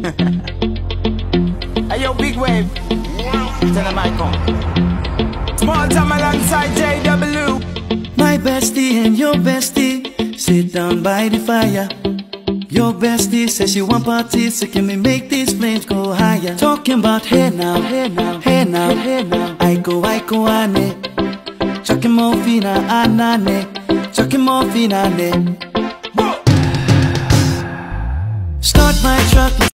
Hey yo, big wave. Tell them I come. Small time alongside JW. My bestie and your bestie sit down by the fire. Your bestie says she want parties, so can we make these flames go higher? Talking about hey now, hey now, hey now, hey now. I go ane. Chucking morphine anane. Chucking morphine ane. Start my truck.